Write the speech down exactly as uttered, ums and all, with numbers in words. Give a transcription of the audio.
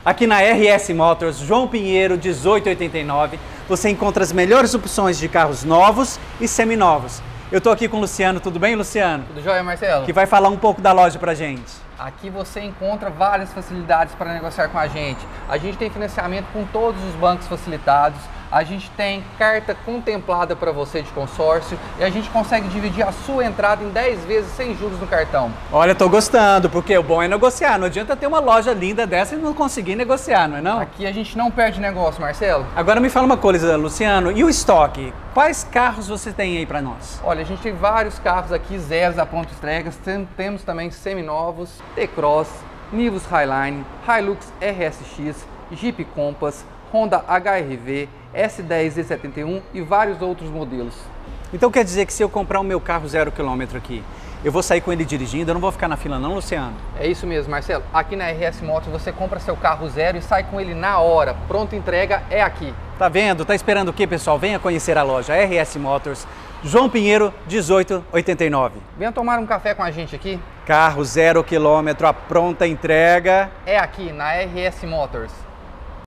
Aqui na R S Motors, João Pinheiro, dezoito oitenta e nove, você encontra as melhores opções de carros novos e seminovos. Eu estou aqui com o Luciano, tudo bem, Luciano? Tudo jóia, Marcelo? Que vai falar um pouco da loja pra gente. Aqui você encontra várias facilidades para negociar com a gente. A gente tem financiamento com todos os bancos facilitados, a gente tem carta contemplada para você de consórcio e a gente consegue dividir a sua entrada em dez vezes sem juros no cartão. Olha, tô gostando, porque o bom é negociar. Não adianta ter uma loja linda dessa e não conseguir negociar, não é não? Aqui a gente não perde negócio, Marcelo. Agora me fala uma coisa, Luciano, e o estoque? Quais carros você tem aí para nós? Olha, a gente tem vários carros aqui, zeros a ponto entrega, temos também seminovos, T-Cross, Nivus Highline, Hilux R S X, Jeep Compass, Honda H R V, S dez e setenta e um e vários outros modelos. Então quer dizer que se eu comprar o meu carro zero quilômetro aqui, eu vou sair com ele dirigindo, eu não vou ficar na fila não, Luciano? É isso mesmo, Marcelo. Aqui na R S Motors você compra seu carro zero e sai com ele na hora. Pronta entrega é aqui. Tá vendo? Tá esperando o quê, pessoal? Venha conhecer a loja R S Motors, João Pinheiro, dezoito oitenta e nove. Venha tomar um café com a gente aqui. Carro zero quilômetro, a pronta entrega é aqui na R S Motors.